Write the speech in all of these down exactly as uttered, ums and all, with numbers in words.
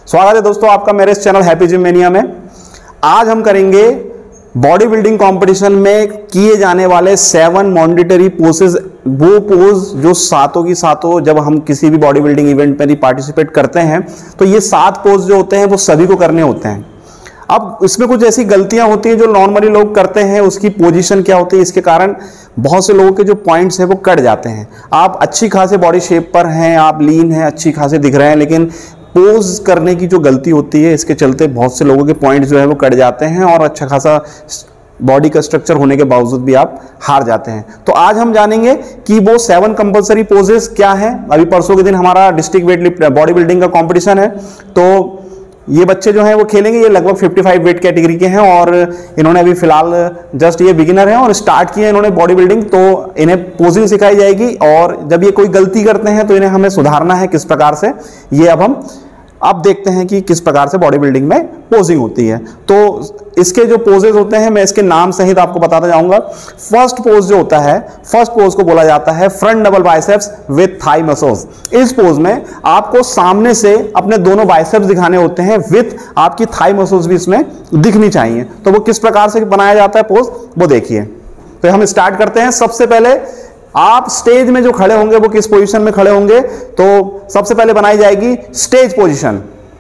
स्वागत है दोस्तों आपका मेरे इस चैनल हैप्पी जिम मैनिया में। आज हम करेंगे बॉडी बिल्डिंग कंपटीशन में किए जाने वाले सेवन मॉन्डेटरी पोसेस, वो पोज जो सातों की सातों जब हम किसी भी बॉडी बिल्डिंग इवेंट में पार्टिसिपेट करते हैं तो ये सात पोज जो होते हैं वो सभी को करने होते हैं। अब इसमें कुछ ऐसी गलतियां होती हैं जो नॉर्मली लोग करते हैं, उसकी पोजीशन क्या होती है, इसके कारण बहुत से लोगों के जो पॉइंट्स हैं वो कट जाते हैं। आप अच्छी खासे बॉडी शेप पर हैं, आप लीन हैं, अच्छी खासे दिख रहे हैं, लेकिन पोज करने की जो गलती होती है इसके चलते बहुत से लोगों के पॉइंट्स जो है वो कट जाते हैं और अच्छा खासा बॉडी का स्ट्रक्चर होने के बावजूद भी आप हार जाते हैं। तो आज हम जानेंगे कि वो सेवन कंपलसरी पोजेस क्या हैं। अभी परसों के दिन हमारा district weight lift body building का कंपटीशन है, तो ये बच्चे जो हैं वो खेलेंगे। ये लगभग पचपन वेट कैटेगरी के हैं और इन्होंने अभी फिलहाल जस्ट ये बिगिनर हैं और स्टार्ट किए इन्होंने बॉडी बिल्डिंग, तो इन्हें पोजिंग सिखाई जाएगी और जब ये कोई गलती करते हैं तो इन्हें हमें सुधारना है किस प्रकार से, ये अब हम अब देखते हैं कि किस प्रकार से बॉडी बिल्डिंग में पोजिंग होती है। तो इसके जो पोजेज होते हैं मैं इसके नाम सहित आपको बताता जाऊंगा। फर्स्ट पोज जो होता है, फर्स्ट पोज को बोला जाता है front double biceps with thigh muscles. इस पोज में आपको सामने से अपने दोनों बाइसेप्स दिखाने होते हैं विद आपकी थाई मसल्स भी इसमें दिखनी चाहिए। तो वो किस प्रकार से बनाया जाता है पोज वो देखिए। तो हम स्टार्ट करते हैं। सबसे पहले आप स्टेज में जो खड़े होंगे वो किस पोजीशन में खड़े होंगे, तो सबसे पहले बनाई जाएगी स्टेज पोजीशन।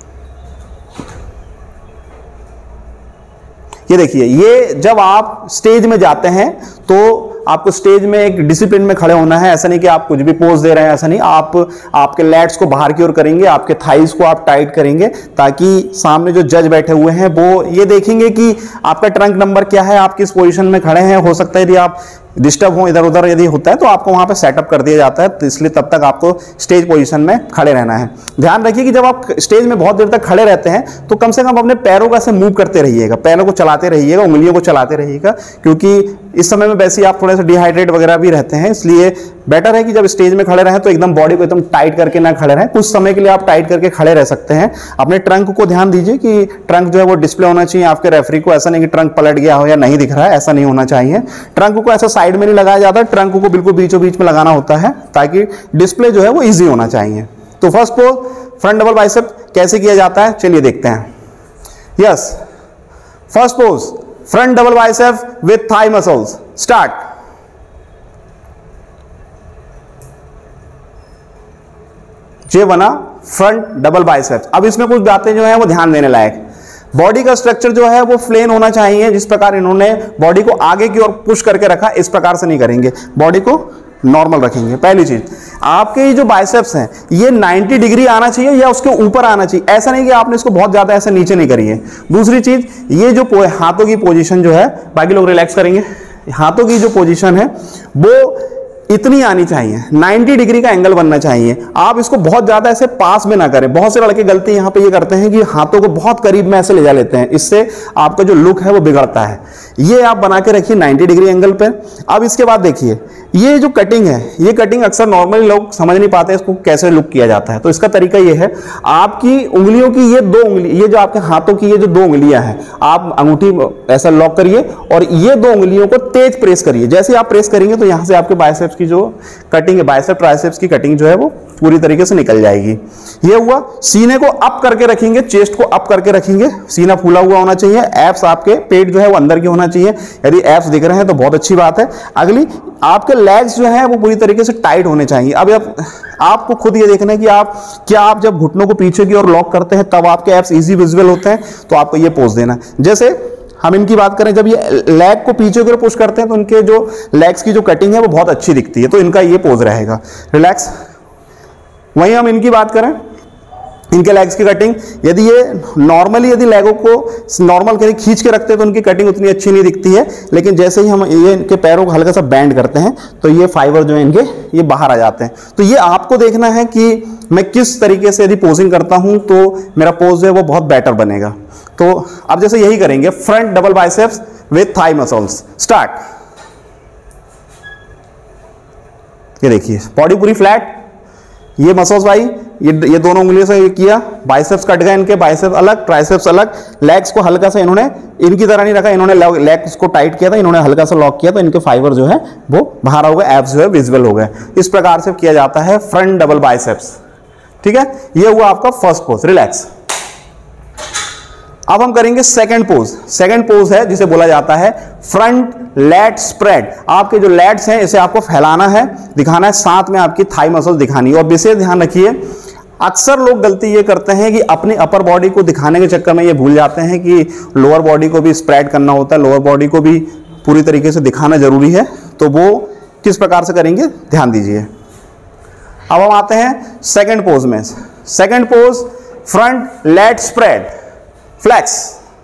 ये देखिए, ये जब आप स्टेज में जाते हैं तो आपको स्टेज में एक डिसिप्लिन में खड़े होना है। ऐसा नहीं कि आप कुछ भी पोज दे रहे हैं, ऐसा नहीं। आप आपके लैट्स को बाहर की ओर करेंगे, आपके थाइस को आप टाइट करेंगे ताकि सामने जो जज बैठे हुए हैं वो ये देखेंगे कि आपका ट्रंक नंबर क्या है, आप किस पोजीशन में खड़े हैं। हो सकता है यदि आप डिस्टर्ब हो इधर उधर यदि होता है तो आपको वहां पे सेटअप कर दिया जाता है, तो इसलिए तब तक आपको स्टेज पोजीशन में खड़े रहना है। ध्यान रखिए कि जब आप स्टेज में बहुत देर तक खड़े रहते हैं तो कम से कम अपने पैरों का से मूव करते रहिएगा, पैरों को चलाते रहिएगा, उंगलियों को चलाते रहिएगा, क्योंकि इस समय में वैसे ही आप थोड़े से डिहाइड्रेट वगैरह भी रहते हैं। इसलिए बेटर है कि जब स्टेज में खड़े रहें तो एकदम बॉडी को एकदम टाइट करके ना खड़े रहें। कुछ समय के लिए आप टाइट करके खड़े रह सकते हैं। अपने ट्रंक को ध्यान दीजिए कि ट्रंक जो है वो डिस्प्ले होना चाहिए आपके रेफरी को। ऐसा नहीं कि ट्रंक पलट गया हो या नहीं दिख रहा है, ऐसा नहीं होना चाहिए। ट्रंक को ऐसा साइड में नहीं लगाया जाता, ट्रंक को बिल्कुल बीचों बीच में लगाना होता है ताकि डिस्प्ले जो है वो इजी होना चाहिए। तो first pose front double bicep कैसे किया जाता है चलिए देखते हैं। Yes, first pose front double bicep with thigh muscles, start. ये बना फ्रंट डबल बाइसेप्स। अब इसमें कुछ बातें जो है वो ध्यान देने लायक। बॉडी का स्ट्रक्चर जो है वो प्लेन होना चाहिए। जिस प्रकार इन्होंने बॉडी को आगे की ओर पुश करके रखा, इस प्रकार से नहीं करेंगे, बॉडी को नॉर्मल रखेंगे। पहली चीज, आपके ये जो बाइसेप्स हैं ये नब्बे डिग्री आना चाहिए या उसके ऊपर आना चाहिए। ऐसा नहीं कि आपने इसको बहुत ज्यादा ऐसे नीचे नहीं करिए। दूसरी चीज, ये जो हाथों की पोजीशन जो है, बाकी लोग रिलैक्स करेंगे, हाथों की जो पोजीशन है वो इतनी आनी चाहिए, नब्बे डिग्री का एंगल बनना चाहिए। आप इसको बहुत ज्यादा ऐसे पास में ना करें। बहुत से लड़के गलती यहां पे ये करते हैं कि हाथों को बहुत करीब में ऐसे ले जा लेते हैं, इससे आपका जो लुक है वो बिगड़ता है। ये आप बना के रखिए नब्बे डिग्री एंगल पे। अब इसके बाद देखिए, ये जो कटिंग है, ये कटिंग अक्सर नॉर्मली लोग समझ नहीं पाते इसको कैसे लुक किया जाता है। तो इसका तरीका ये है, आपकी उंगलियों की ये दो उंगली, ये जो आपके हाथों की ये जो दो उंगलियां हैं, आप अंगूठी ऐसा लॉक करिए और ये दो उंगलियों को तेज प्रेस करिए। जैसे आप प्रेस करेंगे तो यहां से आपके बाइसेप्स की जो कटिंग है, बाइसेप ट्राइसेप्स की कटिंग जो है वो पूरी तरीके से निकल जाएगी। ये हुआ। सीने को अप करके रखेंगे, चेस्ट को अप करके रखेंगे, सीना फूला हुआ होना चाहिए। एब्स, आपके पेट जो है वो अंदर की होना चाहिए। यदि एब्स दिख रहे हैं तो बहुत अच्छी बात है। अगली, आपके लेग्स जो है वो पूरी तरीके से टाइट होने चाहिए। अब आप, आपको खुद ये देखना है कि आप क्या आप जब घुटनों को पीछे की ओर लॉक करते हैं तब आपके एब्स इजी विजिबल होते हैं, तो आपको ये पोज देना। जैसे हम इनकी बात करें, जब ये लेग को पीछे की ओर पुश करते हैं तो उनके जो लेग्स की जो कटिंग है वो बहुत अच्छी दिखती है, तो इनका ये पोज रहेगा। रिलैक्स। वहीं हम इनकी बात करें, इनके लेग्स की कटिंग, यदि ये नॉर्मली यदि लेगों को नॉर्मल कहीं खींच के रखते हैं तो उनकी कटिंग उतनी अच्छी नहीं दिखती है, लेकिन जैसे ही हम ये इनके पैरों को हल्का सा बैंड करते हैं तो ये फाइबर जो है इनके ये बाहर आ जाते हैं। तो ये आपको देखना है कि मैं किस तरीके से यदि पोजिंग करता हूं तो मेरा पोज जो है वो बहुत बेटर बनेगा। तो अब जैसे यही करेंगे, front double biceps with thigh muscles, start. ये देखिए, बॉडी पूरी फ्लैट, ये मसल्स भाई, ये ये दोनों उंगलियों से किया, बाइसेप्स कट गए इनके, बाइसेप्स अलग, ट्राइसेप्स अलग। लेग्स को हल्का सा इन्होंने इनकी तरह नहीं रखा, इन्होंने लेग्स को टाइट किया था, इन्होंने हल्का सा लॉक किया तो इनके फाइबर जो है वो बाहर हो गए, एब्स जो है विजिबल हो गए। इस प्रकार से किया जाता है फ्रंट डबल बाइसेप्स। ठीक है, ये हुआ आपका फर्स्ट पोज। रिलैक्स। अब हम करेंगे सेकंड पोज। सेकंड पोज है जिसे बोला जाता है फ्रंट लैट स्प्रेड। आपके जो लैट्स हैं इसे आपको फैलाना है, दिखाना है, साथ में आपकी थाई मसल दिखानी है। और विशेष ध्यान रखिए, अक्सर लोग गलती ये करते हैं कि अपनी अपर बॉडी को दिखाने के चक्कर में ये भूल जाते हैं कि लोअर बॉडी को भी स्प्रेड करना होता है, लोअर बॉडी को भी पूरी तरीके से दिखाना जरूरी है। तो वो किस प्रकार से करेंगे ध्यान दीजिए। अब हम आते हैं सेकंड पोज में। Second pose front lat spread flex.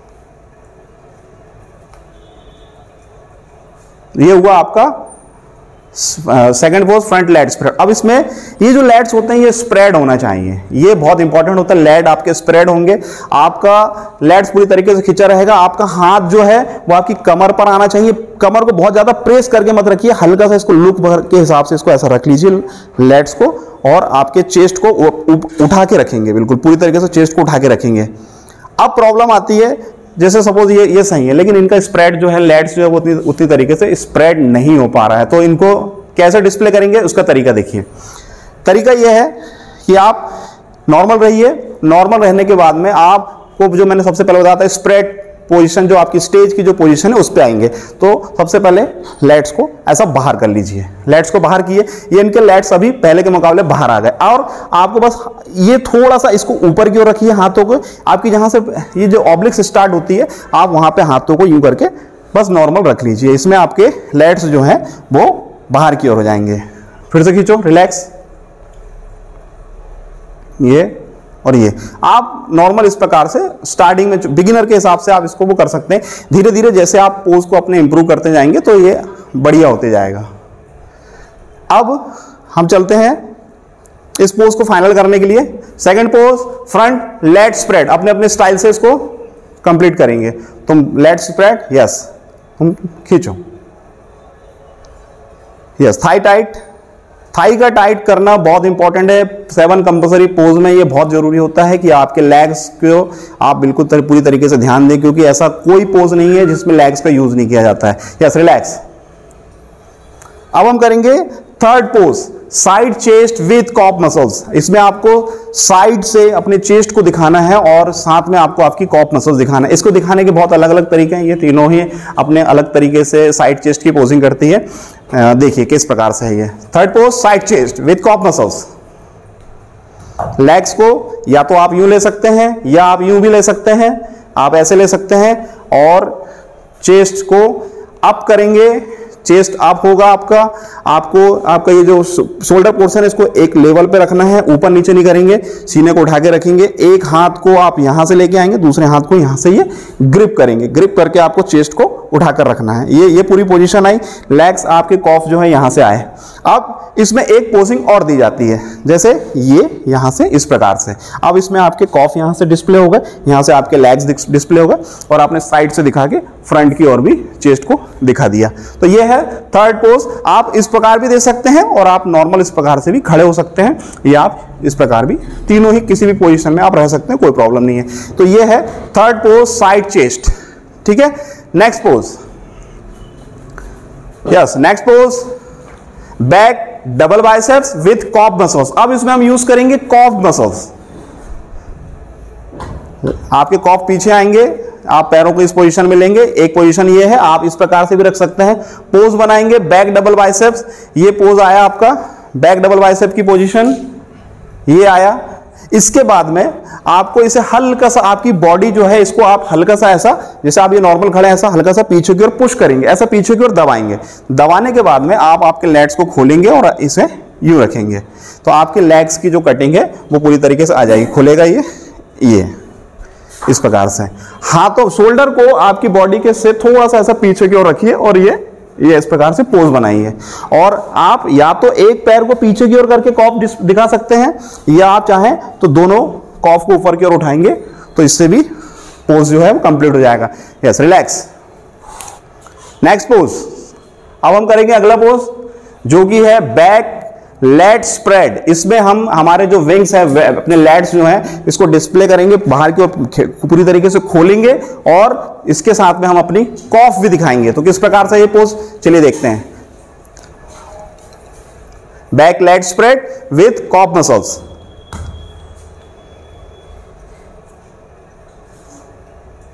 ये हुआ आपका second pose front lat spread. अब इसमें ये जो लैट्स होते हैं ये स्प्रेड होना चाहिए, ये बहुत इंपॉर्टेंट होता है। लैट आपके स्प्रेड होंगे, आपका लैट्स पूरी तरीके से खिंचा रहेगा, आपका हाथ जो है वो आपकी कमर पर आना चाहिए। कमर को बहुत ज्यादा प्रेस करके मत रखिए, हल्का सा इसको लुक भर के हिसाब से इसको ऐसा रख लीजिए लैट्स को, और आपके चेस्ट को उठा के रखेंगे, बिल्कुल पूरी तरीके से चेस्ट को उठा के रखेंगे। अब प्रॉब्लम आती है, जैसे सपोज ये ये सही है लेकिन इनका स्प्रेड जो है लैट्स जो है वो उतनी उतनी तरीके से स्प्रेड नहीं हो पा रहा है, तो इनको कैसे डिस्प्ले करेंगे उसका तरीका देखिए। तरीका ये है कि आप नॉर्मल रहिए, नॉर्मल रहने के बाद में आपको जो मैंने सबसे पहले बताया था स्प्रेड पोजीशन, जो आपकी स्टेज की जो पोजीशन है उस पे आएंगे। तो सबसे पहले लैट्स को ऐसा बाहर कर लीजिए, लैट्स को बाहर किए, ये इनके लैट्स अभी पहले के मुकाबले बाहर आ गए। और आपको बस ये थोड़ा सा इसको ऊपर की ओर रखिए, हाथों को आपकी जहां से ये जो ऑब्लिक्स स्टार्ट होती है आप वहां पे हाथों को यूं करके बस नॉर्मल रख लीजिए। इसमें आपके लैट्स जो है वो बाहर की ओर हो जाएंगे। फिर से खींचो, रिलैक्स, ये और ये। आप नॉर्मल इस प्रकार से स्टार्टिंग में बिगिनर के हिसाब से आप इसको वो कर सकते हैं। धीरे धीरे जैसे आप पोज को अपने इंप्रूव करते जाएंगे तो ये बढ़िया होते जाएगा। अब हम चलते हैं इस पोज को फाइनल करने के लिए। Second pose front lat spread, अपने अपने स्टाइल से इसको कंप्लीट करेंगे। तुम लैट स्प्रेड, यस, तुम खींचो, यस, थाई टाइट। थाई का टाइट करना बहुत इंपॉर्टेंट है। सेवन कंपल्सरी पोज में ये बहुत जरूरी होता है कि आपके लेग्स को आप बिल्कुल तर, पूरी तरीके से ध्यान दें, क्योंकि ऐसा कोई पोज नहीं है जिसमें लेग्स का यूज नहीं किया जाता है। Yes, relax. अब हम करेंगे third pose side chest with calf muscles. इसमें आपको साइड से अपने चेस्ट को दिखाना है और साथ में आपको आपकी कॉप मसल्स दिखाना है। इसको दिखाने के बहुत अलग अलग तरीके हैं, ये तीनों ही अपने अलग तरीके से साइड चेस्ट की पोजिंग करती है। देखिए किस प्रकार से है ये third pose side chest with calf muscles. Legs को या तो आप यूं ले सकते हैं या आप यूं भी ले सकते हैं, आप ऐसे ले सकते हैं और चेस्ट को अप करेंगे। चेस्ट अप होगा आपका, आपको आपका ये जो शोल्डर पोर्शन है इसको एक लेवल पे रखना है, ऊपर नीचे नहीं करेंगे, सीने को उठा के रखेंगे। एक हाथ को आप यहां से लेके आएंगे, दूसरे हाथ को यहां से ये ग्रिप करेंगे, ग्रिप करके आपको चेस्ट को उठाकर रखना है। ये ये पूरी पोजीशन आई, लेग्स आपके कॉफ जो है यहां से आए। अब इसमें एक पोजिंग और दी जाती है, जैसे ये यहां से इस प्रकार से। अब इसमें आपके कॉफ यहां से डिस्प्ले हो गए, यहां से आपके लेग्स डिस्प्ले हो गए और आपने साइड से दिखा के फ्रंट की ओर भी चेस्ट को दिखा दिया। तो ये है थर्ड पोज। आप इस प्रकार भी दे सकते हैं और आप नॉर्मल इस प्रकार से भी खड़े हो सकते हैं, या आप इस प्रकार भी, तीनों ही किसी भी पोजीशन में आप रह सकते हैं, कोई प्रॉब्लम नहीं है। तो ये है थर्ड पोज साइड चेस्ट। ठीक है, next pose, yes, next pose back double biceps with calf muscles. अब इसमें हम यूज करेंगे कॉफ मसल्स। आपके कॉफ पीछे आएंगे, आप पैरों को इस पोजीशन में लेंगे। एक पोजीशन ये है, आप इस प्रकार से भी रख सकते हैं। पोज बनाएंगे बैक डबल बाइसेप्स। ये पोज आया आपका बैक डबल बाइसेप की पोजीशन, ये आया। इसके बाद में आपको इसे हल्का सा, आपकी बॉडी जो है इसको आप हल्का सा ऐसा, जैसे आप ये नॉर्मल खड़े हैं ऐसा हल्का सा पीछे की ओर पुश करेंगे, ऐसा पीछे की ओर दबाएंगे। दबाने के बाद में आप आपके लेग्स को खोलेंगे और इसे यूं रखेंगे, तो आपके लेग्स की जो कटिंग है वो पूरी तरीके से आ जाएगी। खुलेगा ये ये इस प्रकार से। हाथों शोल्डर को आपकी बॉडी के से थोड़ा सा ऐसा पीछे की ओर रखिए और ये ये इस प्रकार से पोज बनाइए। और आप या तो एक पैर को पीछे की ओर करके कॉफ दिखा सकते हैं, या आप चाहें तो दोनों कॉफ को ऊपर की ओर उठाएंगे, तो इससे भी पोज जो है वो कंप्लीट हो जाएगा। Yes, relax. नेक्स्ट पोज, अब हम करेंगे अगला पोज जो कि है बैक लैट स्प्रेड। इसमें हम हमारे जो विंग्स है, अपने लैट्स जो हैं इसको डिस्प्ले करेंगे, बाहर की ओर पूरी तरीके से खोलेंगे और इसके साथ में हम अपनी कॉफ भी दिखाएंगे। तो किस प्रकार से ये पोज, चलिए देखते हैं। Back lat spread with calf muscles.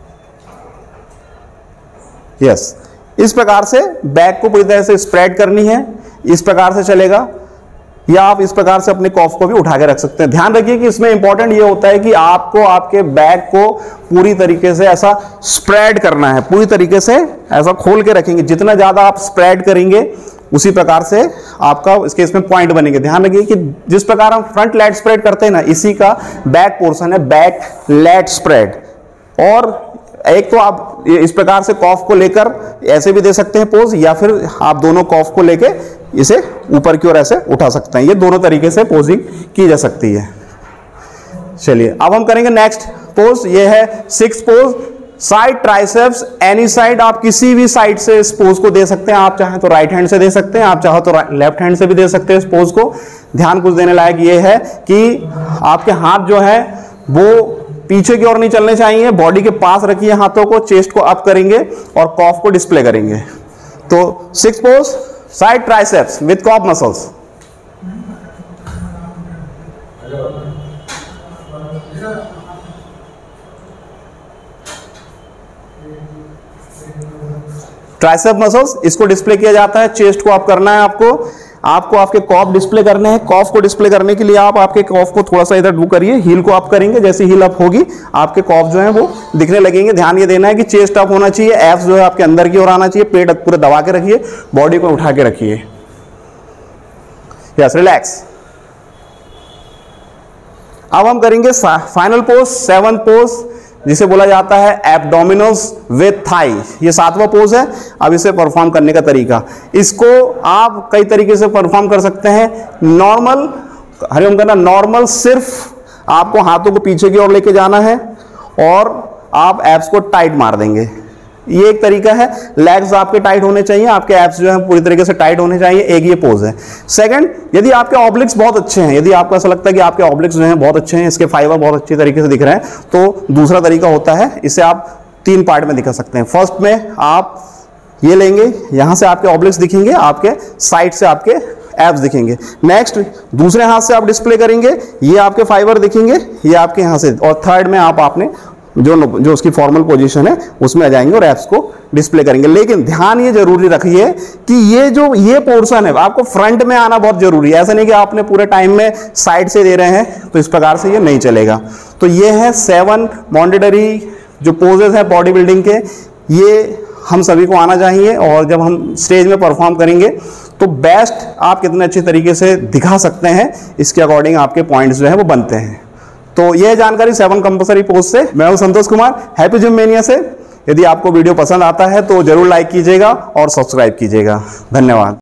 Yes, इस प्रकार से बैक को पूरी तरह से स्प्रेड करनी है, इस प्रकार से चलेगा, या आप इस प्रकार से अपने कॉफ को भी उठा के रख सकते हैं। ध्यान रखिए कि इसमें इंपॉर्टेंट ये होता है कि आपको आपके बैक को पूरी तरीके से ऐसा स्प्रेड करना है, पूरी तरीके से ऐसा खोल के रखेंगे। जितना ज्यादा आप स्प्रेड करेंगे उसी प्रकार से आपका इसके इसमें पॉइंट बनेंगे। ध्यान रखिए कि जिस प्रकार हम फ्रंट लैट स्प्रेड करते हैं ना, इसी का बैक पोर्शन है बैक लैट स्प्रेड। और एक तो आप इस प्रकार से कॉफ को लेकर ऐसे भी दे सकते हैं पोज, या फिर आप दोनों कॉफ को लेके इसे ऊपर की ओर ऐसे उठा सकते हैं। ये दोनों तरीके से पोजिंग की जा सकती है। चलिए अब हम करेंगे नेक्स्ट पोज, ये है six pose, side triceps any side. आप किसी भी साइड से इस पोज को दे सकते हैं। आप चाहें तो राइट हैंड से दे सकते हैं, आप चाहो तो लेफ्ट हैंड से भी दे सकते हैं इस पोज को। ध्यान कुछ देने लायक ये है कि आपके हाथ जो है वो पीछे की ओर नहीं चलने चाहिए, बॉडी के पास रखिए हाथों को, चेस्ट को अप करेंगे और कॉफ को डिस्प्ले करेंगे। तो six pose, side triceps with calf muscles. Tricep muscles, इसको डिस्प्ले किया जाता है, चेस्ट को अप करना है आपको, आपको आपके कॉफ डिस्प्ले करने हैं। कॉफ को डिस्प्ले करने के लिए आप आपके कॉफ को थोड़ा सा इधर डू करिए, हील को अप करेंगे, जैसे हील अप होगी आपके कॉफ जो है वो दिखने लगेंगे। ध्यान ये देना है कि चेस्ट अप होना चाहिए, एब्स जो है आपके अंदर की ओर आना चाहिए, पेट पूरे दबा के रखिए, बॉडी को उठा के रखिए। Yes, relax. अब हम करेंगे फाइनल पोज, सेवन पोज, जिसे बोला जाता है एब्डोमिनल्स विथ थाई। ये सातवां पोज है। अब इसे परफॉर्म करने का तरीका, इसको आप कई तरीके से परफॉर्म कर सकते हैं। नॉर्मल, हरिओम करना, नॉर्मल सिर्फ आपको हाथों को पीछे की ओर लेके जाना है और आप एब्स को टाइट मार देंगे, ये एक तरीका है। लेग्स आपके टाइट होने चाहिए, आपके एब्स जो है पूरी तरीके से टाइट होने चाहिए, एक ये पोज है। सेकंड, यदि आपके ऑब्लिक्स बहुत अच्छे हैं, यदि आपको ऐसा लगता है कि आपके ऑब्लिक्स जो हैं बहुत अच्छे हैं, इसके फाइबर बहुत अच्छे तरीके से दिख रहे हैं, तो दूसरा तरीका होता है, इसे आप तीन पार्ट में दिखा सकते हैं। फर्स्ट में आप ये लेंगे, यहां से आपके ऑब्लिक्स दिखेंगे, आपके साइड से आपके एब्स दिखेंगे। नेक्स्ट, दूसरे हाथ से आप डिस्प्ले करेंगे, ये आपके फाइबर दिखेंगे, ये आपके यहां से। और थर्ड में आप आपने जो जो उसकी फॉर्मल पोजीशन है उसमें आ जाएंगे और एप्स को डिस्प्ले करेंगे। लेकिन ध्यान ये जरूरी रखिए कि ये जो ये पोर्शन है आपको फ्रंट में आना बहुत जरूरी है। ऐसा नहीं कि आपने पूरे टाइम में साइड से दे रहे हैं, तो इस प्रकार से ये नहीं चलेगा। तो ये है सेवन मॉन्डेटरी जो पोजेस हैं बॉडी बिल्डिंग के, ये हम सभी को आना चाहिए। और जब हम स्टेज में परफॉर्म करेंगे तो बेस्ट आप कितने अच्छे तरीके से दिखा सकते हैं, इसके अकॉर्डिंग आपके पॉइंट्स जो है वो बनते हैं। तो यह जानकारी सेवन कंपल्सरी पोज से। मैं हूं Santosh Kumar, happy gym mania से। यदि आपको वीडियो पसंद आता है तो जरूर लाइक कीजिएगा और सब्सक्राइब कीजिएगा। धन्यवाद।